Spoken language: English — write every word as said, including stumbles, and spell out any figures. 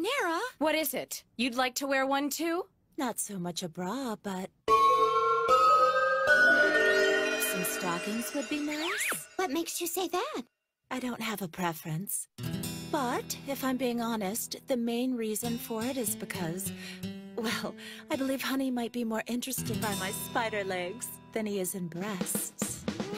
Rachnera? What is it? You'd like to wear one too? Not so much a bra, but... some stockings would be nice. What makes you say that? I don't have a preference. But, if I'm being honest, the main reason for it is because... well, I believe Honey might be more interested by my spider legs than he is in breasts.